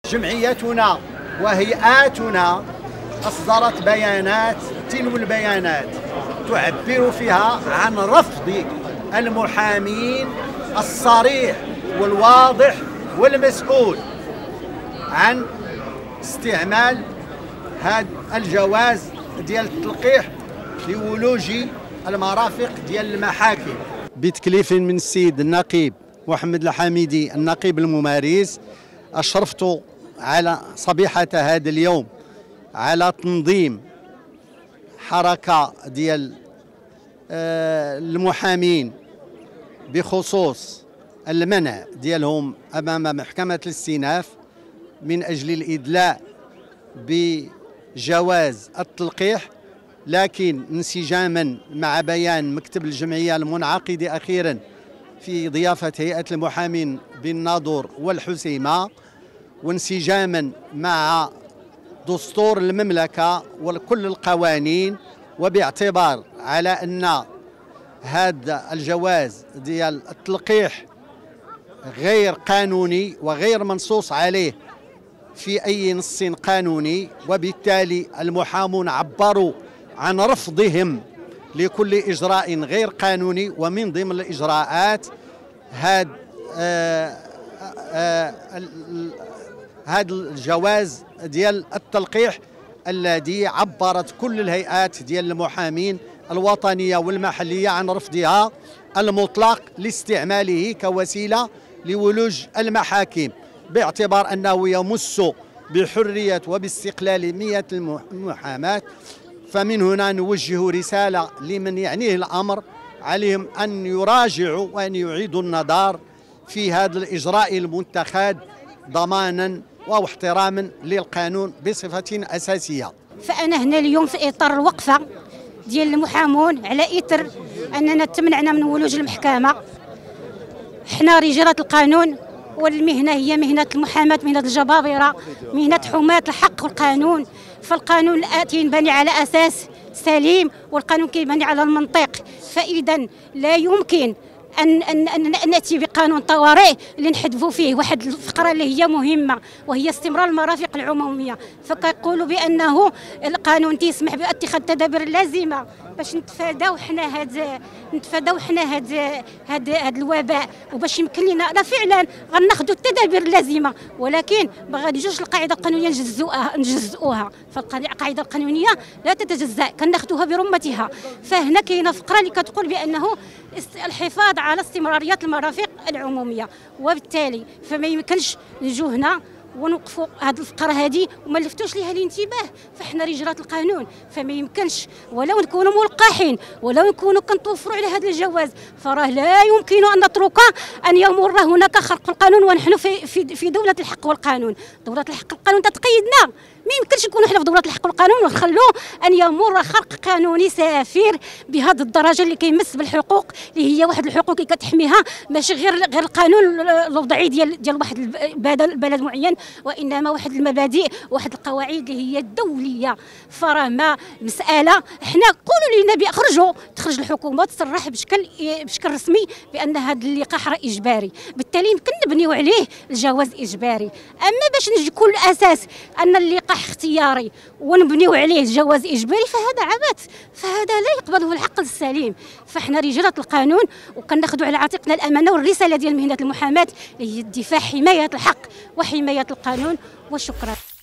جمعيتنا وهيئاتنا أصدرت بيانات تلو البيانات تعبر فيها عن رفض المحامين الصريح والواضح والمسؤول عن استعمال هذا الجواز ديال التلقيح لولوج المرافق ديال المحاكم بتكليف من السيد النقيب محمد الحميدي النقيب الممارس. أشرفت على صبيحة هذا اليوم على تنظيم حركة ديال المحامين بخصوص المنع ديالهم أمام محكمة الاستئناف من أجل الإدلاء بجواز التلقيح، لكن انسجاما مع بيان مكتب الجمعية المنعقد أخيرا في ضيافة هيئة المحامين بالناظور والحسيمة، وانسجاما مع دستور المملكة وكل القوانين، وباعتبار على أن هذا الجواز ديال التلقيح غير قانوني وغير منصوص عليه في أي نص قانوني، وبالتالي المحامون عبروا عن رفضهم لكل إجراء غير قانوني. ومن ضمن الإجراءات هذا الجواز ديال التلقيح الذي عبرت كل الهيئات ديال المحامين الوطنية والمحلية عن رفضها المطلق لاستعماله كوسيلة لولوج المحاكم، باعتبار أنه يمس بحرية وباستقلالية المحاماة. فمن هنا نوجه رسالة لمن يعنيه الأمر عليهم أن يراجعوا وأن يعيدوا النظر في هذا الإجراء المتخذ ضمانا واحتراما للقانون بصفة أساسية. فأنا هنا اليوم في إطار الوقفة ديال المحامون على إثر أننا تمنعنا من ولوج المحكمة. حنا رجالات القانون، والمهنة هي مهنة المحاماة، مهنة الجبابرة، مهنة حماة الحق والقانون. فالقانون ينبني على أساس سليم، والقانون كيبني على المنطق. فإذا لا يمكن أن نأتي بقانون طوارئ اللي نحذفوا فيه واحد الفقرة اللي هي مهمة، وهي استمرار المرافق العمومية. فكيقولوا بأنه القانون تيسمح باتخاذ التدابير اللازمة باش نتفاداو حنا هذا الوباء، وباش يمكن لنا لا فعلا غناخذوا التدابير اللازمه، ولكن ما غاديوش القاعده القانونيه نجزئوها. فالقاعده القانونيه لا تتجزأ، كناخذوها برمتها. فهنا كاينه فقره اللي كتقول بانه الحفاظ على استمراريه المرافق العموميه، وبالتالي فما يمكنش نجو هنا ونوقفوا هذه الفقره هذه وما لفتوش لها الانتباه. فاحنا رجالات القانون فما يمكنش ولو نكونوا ملقحين ولو نكونوا كنتوفروا على هذا الجواز، فراه لا يمكن ان نترك ان يمر هناك خرق القانون ونحن في دوله الحق والقانون. دوله الحق والقانون تتقيدنا، ما يمكنش نكونوا حنا في دوله الحق والقانون ونخلوا ان يمر خرق قانوني سافر بهذه الدرجه اللي كيمس بالحقوق اللي هي واحد الحقوق اللي كتحميها، ماشي غير القانون الوضعي ديال واحد البلد معين، وانما واحد المبادئ واحد القواعد اللي هي الدوليه. فراه ما مساله حنا قولوا لنا تخرج الحكومه وتصرح بشكل رسمي بان هذا اللقاح راه اجباري، بالتالي يمكن نبنيو عليه الجواز اجباري. اما باش نجي كل اساس ان اللقاح اختياري ونبنيو عليه الجواز اجباري فهذا عبث، فهذا لا يقبله العقل السليم. فاحنا رجالات القانون وكناخذوا على عاتقنا الامانه والرساله ديال مهنه المحاماه اللي هي الدفاع، حمايه الحق وحمايه القانون. وشكرا.